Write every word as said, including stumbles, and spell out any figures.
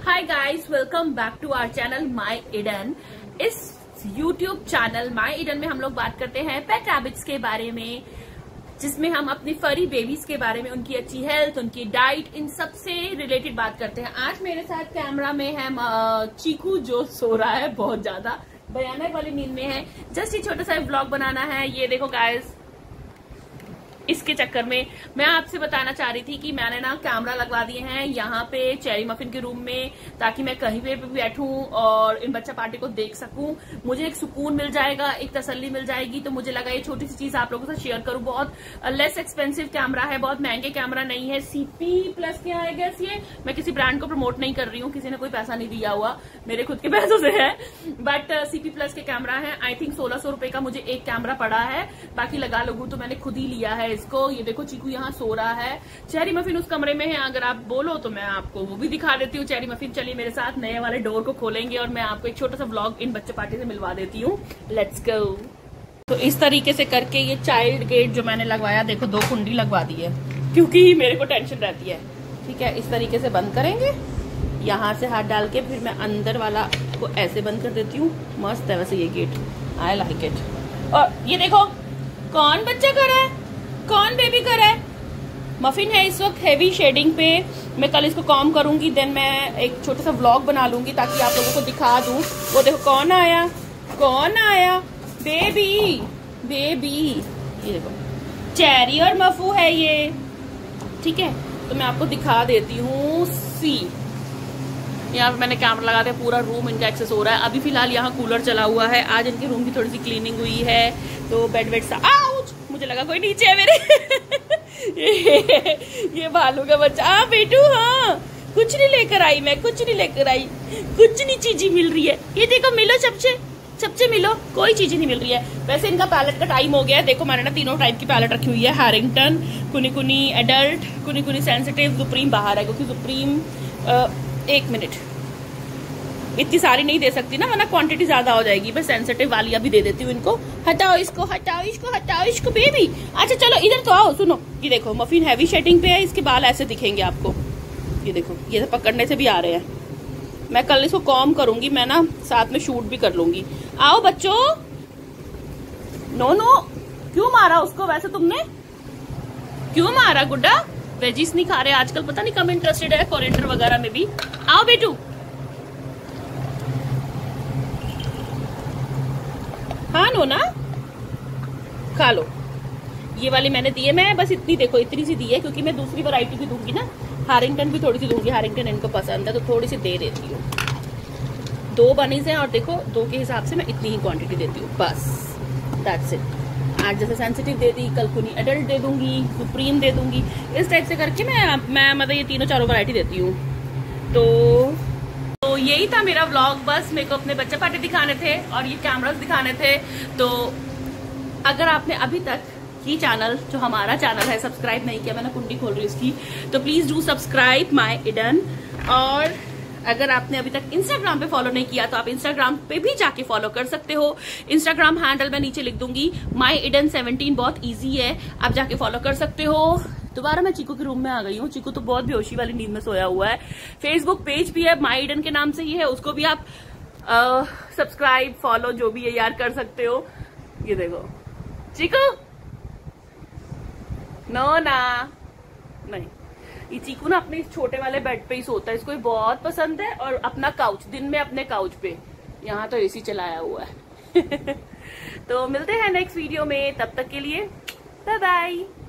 Hi guys, welcome back to our channel my Eden. इस YouTube channel my Eden में हम लोग बात करते हैं पेट रैबिट्स के बारे में, जिसमें हम अपनी फरी बेबीज के बारे में, उनकी अच्छी हेल्थ, उनकी डाइट, इन सब से रिलेटेड बात करते हैं। आज मेरे साथ कैमरा में है चीकू, जो सो रहा है, बहुत ज्यादा भयानक वाली नींद में है। जस्ट ये छोटा सा व्लॉग बनाना है। ये देखो गाइस, इसके चक्कर में मैं आपसे बताना चाह रही थी कि मैंने ना कैमरा लगवा दिए हैं यहाँ पे चेरी मफिन के रूम में, ताकि मैं कहीं पे भी बैठूं और इन बच्चा पार्टी को देख सकूं। मुझे एक सुकून मिल जाएगा, एक तसल्ली मिल जाएगी। तो मुझे लगा ये छोटी सी चीज आप लोगों के साथ शेयर करूं। बहुत लेस एक्सपेंसिव कैमरा है, बहुत महंगे कैमरा नहीं है। सीपी प्लस क्या है गैस, ये मैं किसी ब्रांड को प्रमोट नहीं कर रही हूँ, किसी ने कोई पैसा नहीं दिया हुआ, मेरे खुद के पैसों से है। बट सीपी प्लस के कैमरा है। आई थिंक सोलह सौ रुपए का मुझे एक कैमरा पड़ा है, बाकी लगा लोगू तो मैंने खुद ही लिया है इसको। ये देखो चीकू यहाँ सो रहा है, चेरी मफिन उस कमरे में है। अगर आप बोलो तो मैं आपको वो भी दिखा देती हूँ। चेरी मफिन चलिए मेरे साथ, नए वाले डोर को खोलेंगे और मैं आपको एक छोटा सा व्लॉग इन बच्चे पार्टी से मिलवा देती हूँ। Let's go. तो इस तरीके से करके ये चाइल्ड गेट जो मैंने लगवाया, देखो दो कुंडी लगवा दी है, क्योंकि मेरे को टेंशन रहती है। ठीक है, इस तरीके से बंद करेंगे, यहाँ से हाथ डाल के फिर मैं अंदर वाला को ऐसे बंद कर देती हूँ। मस्त है वैसे ये गेट, आई लाइक इट। और ये देखो कौन बच्चा कर रहा है, कौन बेबी कर रहा है। मफिन है इस वक्त हेवी शेडिंग पे। मैं कल इसको कॉम करूंगी, देन मैं एक छोटा सा व्लॉग बना लूंगी ताकि आप लोगों को दिखा दूं। वो देखो कौन आया, कौन आया, बेबी बेबी। ये देखो चेरी और मफू है ये। ठीक है, तो मैं आपको दिखा देती हूँ। सी यहाँ पे मैंने कैमरा लगा दिया, पूरा रूम इनका एक्सेस हो रहा है। अभी फिलहाल यहाँ कूलर चला हुआ है। आज इनके रूम की थोड़ी सी क्लीनिंग हुई है, तो बेड वेड सा, आउच, मुझे लगा कोई नीचे है मेरे। ये, ये भालू का बच्चा। हाँ बेटू, हाँ कुछ नहीं लेकर आई मैं, कुछ नहीं लेकर आई, कुछ नहीं चीज मिल रही है। ये देखो, मिलो चपचे, चपचे मिलो, कोई चीज नहीं मिल रही है। वैसे इनका पैलेट का टाइम हो गया है। देखो मैंने ना तीनों टाइप की पैलेट रखी हुई है, हैरिंगटन, कुनी कुनी एडल्ट, कुनी कुनी सेंसिटिव। सुप्रीम बाहर है क्योंकि सुप्रीम आ, एक मिनट, इतनी सारी नहीं दे सकती ना, वरना क्वांटिटी ज्यादा हो जाएगी। मैं सेंसिटिव वाली अभी दे देती हूँ इनको। हटाओ इसको, हटाओ इसको, हटाओ इसको बेबी। अच्छा चलो इधर तो आओ, सुनो। ये देखो मफिन हैवी शेडिंग पे है, इसके बाल ऐसे दिखेंगे आपको। ये देखो, ये पकड़ने से भी आ रहे हैं। मैं कल इसको कॉम करूंगी, मैं ना साथ में शूट भी कर लूंगी। आओ बच्चों। नो नो, क्यों मारा उसको वैसे तुमने, क्यों मारा गुड्डा? वेजिस नहीं खा रहे आजकल, पता नहीं कम इंटरेस्टेड है कोरिएंडर वगैरह में भी। आओ बेटू, हाँ नो ना, खा लो। ये वाली मैंने दी है, मैं बस इतनी, देखो इतनी सी दी है, क्योंकि मैं दूसरी वैरायटी भी दूंगी ना। हैरिंगटन भी थोड़ी सी दूंगी, हैरिंगटन इनको पसंद है तो थोड़ी सी दे देती हूँ। दो बनीज हैं और देखो दो के हिसाब से मैं इतनी ही क्वांटिटी देती हूँ, बस दैट्स इट। आज जैसे सेंसिटिव दे दी, कल कुनी एडल्ट दे दूंगी, सुप्रीम दे दूंगी, इस टाइप से करके मैं मैं मतलब ये तीनों चारों वैरायटी देती हूँ। तो तो यही था मेरा व्लॉग। बस मेरे को अपने बच्चे पार्टी दिखाने थे और ये कैमरास दिखाने थे। तो अगर आपने अभी तक ये चैनल, जो हमारा चैनल है, सब्सक्राइब नहीं किया, मैंने कुंडी खोल रही हूँ इसकी, तो please do subscribe my Eden. और अगर आपने अभी तक इंस्टाग्राम पे फॉलो नहीं किया तो आप इंस्टाग्राम पे भी जाके फॉलो कर सकते हो। इंस्टाग्राम हैंडल मैं नीचे लिख दूंगी, माई ईडन सेवनटीन, बहुत इजी है, आप जाके फॉलो कर सकते हो। दोबारा मैं चीकू के रूम में आ गई हूँ। चीकू तो बहुत बेहोशी वाली नींद में सोया हुआ है। फेसबुक पेज भी है, माई ईडन के नाम से ही है, उसको भी आप सब्सक्राइब, फॉलो, जो भी है यार कर सकते हो। ये देखो चीकू, नो ना, नहीं, ये चीकू ना अपने इस छोटे वाले बेड पे ही सोता है, इसको ये बहुत पसंद है। और अपना काउच, दिन में अपने काउच पे, यहाँ तो एसी चलाया हुआ है। तो मिलते हैं नेक्स्ट वीडियो में, तब तक के लिए बाय बाय।